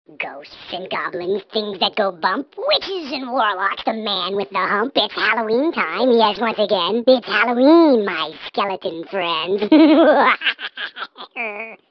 Ghosts and goblins, things that go bump, witches and warlocks, the man with the hump. It's Halloween time, yes, once again. It's Halloween, my skeleton friends.